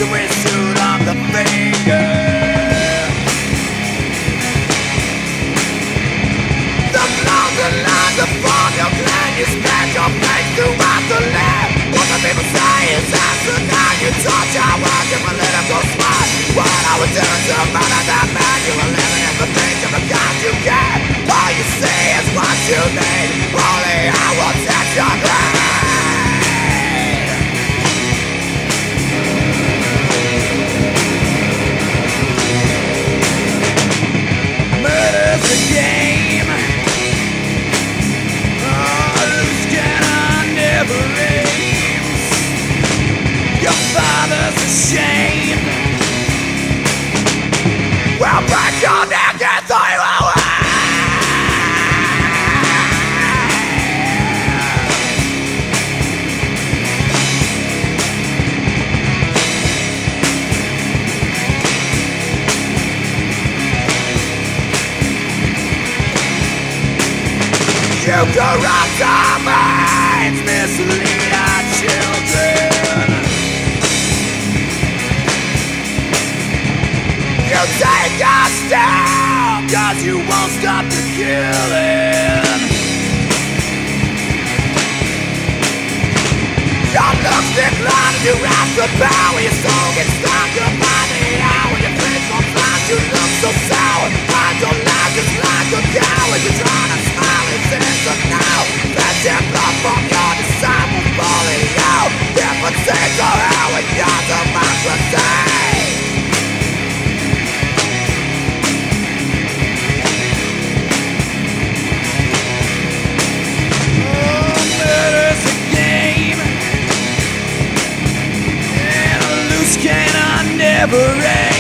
sorcery suit on the finger. The blood and lines upon your clan, you spread your face throughout the land. What the people say is asinine. You taught your work in political smart. What I would do to murder that man. You were living in the things of the God you get. All you see is what you need. Only I will take your brain. Murder's a game. Loose cannon never aims. Your father's ashamed. We'll break your neck and throw you away. You corrupt our minds, mislead our children. You take us down, cause you won't stop the killing. Your looks decline, you rise to power. Your soul gets stronger by the hour. Your face won't blind, you look so sour. I don't lie, just like a coward. You're trying to smile, it's into now. That death blood from your disciples falling out. Different states are how in your democracy. Murder's a game, and a loose cannon never ends.